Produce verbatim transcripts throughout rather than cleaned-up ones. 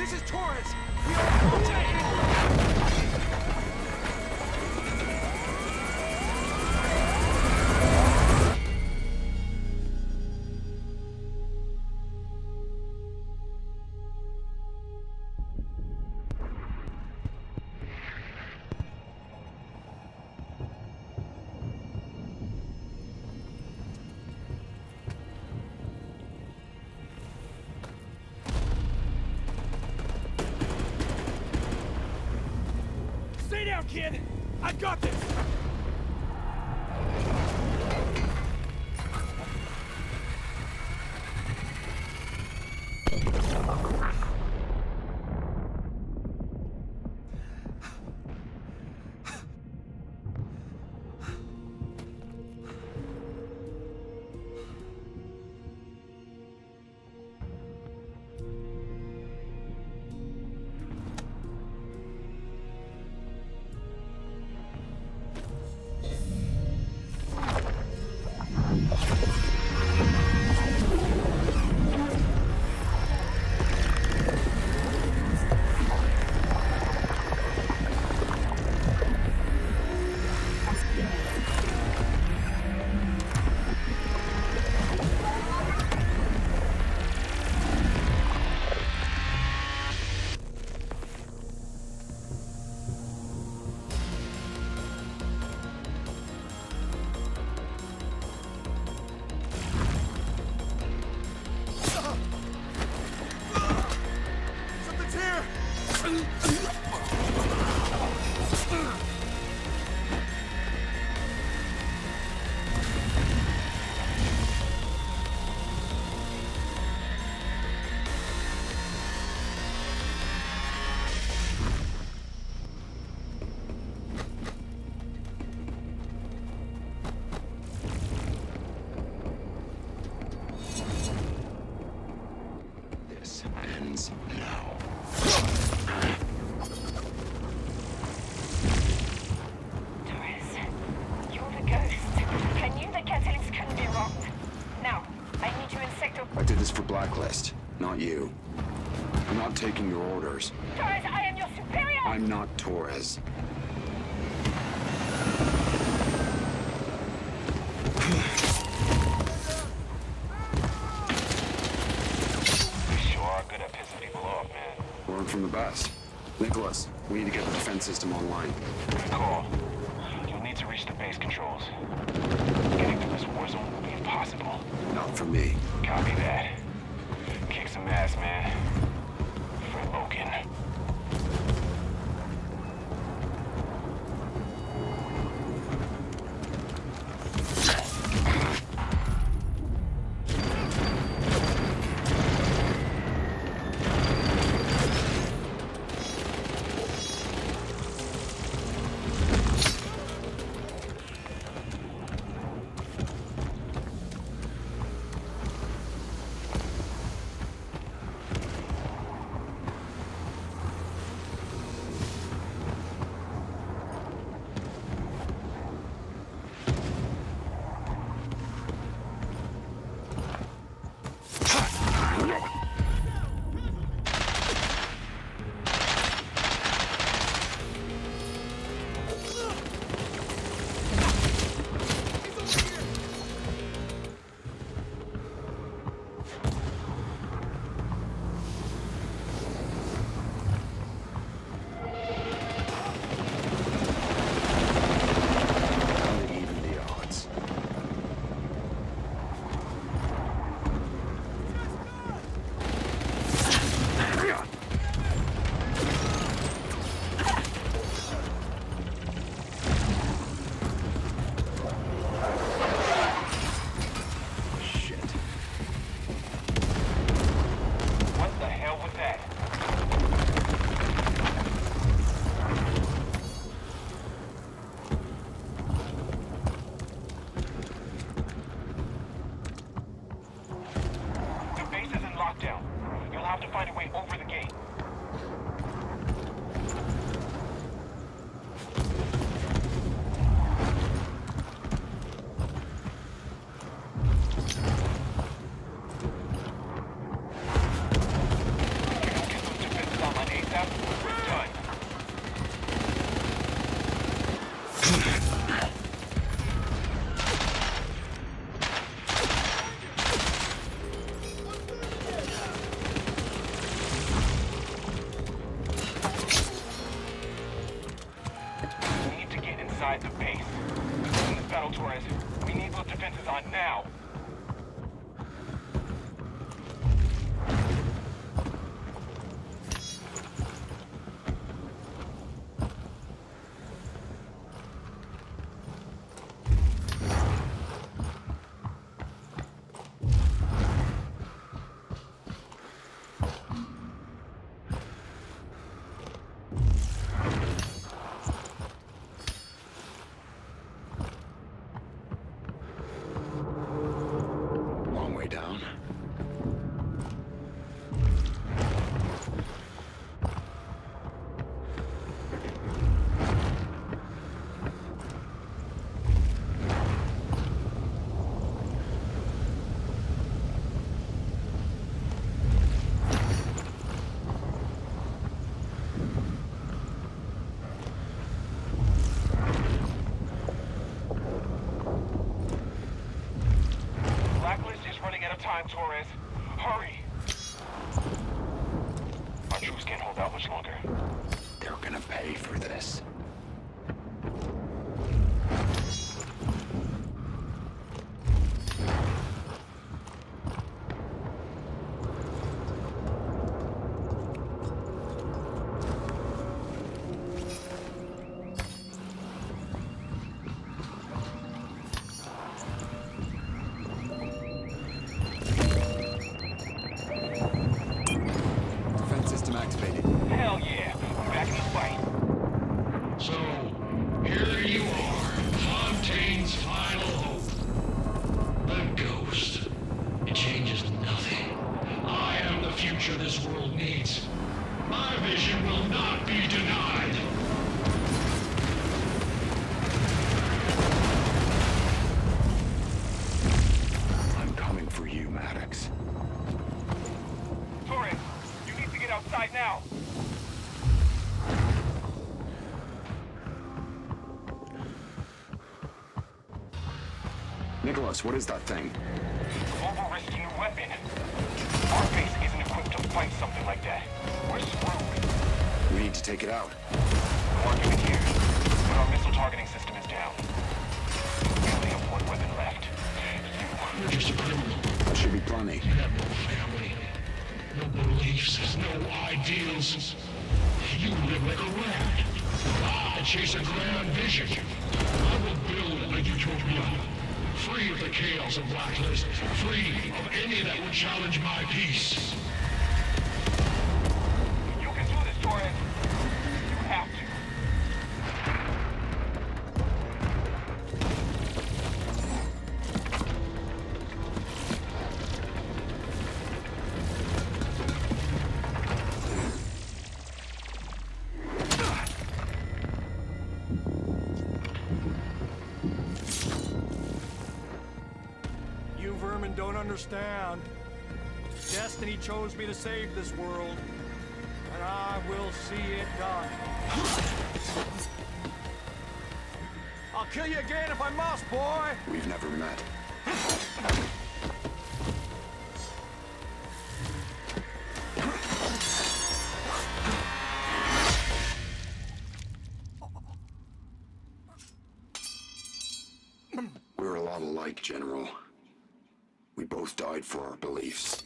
This is Torres! We are... Stay down, kid! I've got this! Now. Torres, you're the ghost. I knew the catalyst couldn't be wrong. Now, I need you in Sector... I did this for Blacklist, not you. I'm not taking your orders. Torres, I am your superior! I'm not Torres. From the best. Nicholas, we need to get the defense system online. Good call. You'll need to reach the base controls. Getting through this war zone will be impossible. Not for me. Copy that. Kick some ass, man. For Logan. outside now! Time, Torres. Hurry! Our troops can't hold out much longer. They're gonna pay for this. Hell yeah! I'm back in the fight. So, here you are, Fontaine's final hope. The Ghost. It changes nothing. I am the future this world needs. My vision will not be denied. I'm coming for you, Maddox. Torres, you need to get outside now. Nicholas, what is that thing? Global Risk's new weapon. Our base isn't equipped to fight something like that. We're screwed. We need to take it out. We're doing it here, but our missile targeting system is down. We only have one weapon left. You. You're just a criminal. That should be plenty. You have no family, no beliefs, no ideals. You live like a rat. I chase a grand vision. I will build a utopia. Free of the chaos of Blacklist. Free of any that would challenge my peace. You can do this, Torres. You have to. You vermin don't understand. Destiny chose me to save this world, and I will see it done. I'll kill you again if I must, boy! We've never met. We're a lot alike, General. We both died for our beliefs.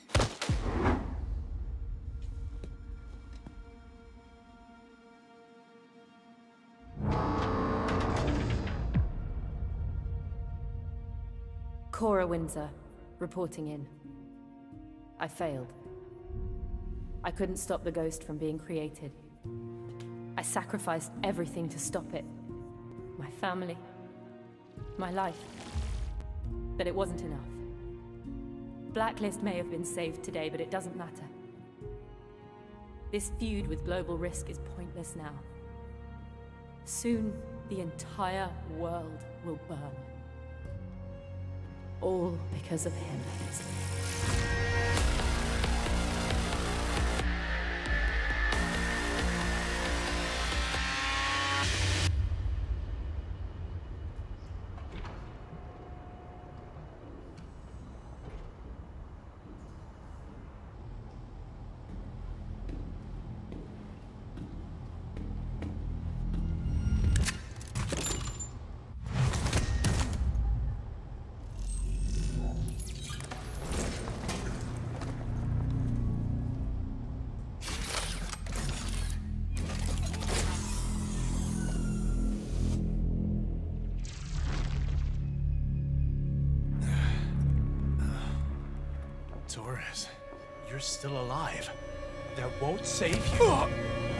Cora Windsor, reporting in. I failed. I couldn't stop the ghost from being created. I sacrificed everything to stop it. My family, my life. But it wasn't enough. Blacklist may have been saved today, but it doesn't matter. This feud with Global Risk is pointless now. Soon, the entire world will burn. All because of him. Torres, you're still alive. That won't save you.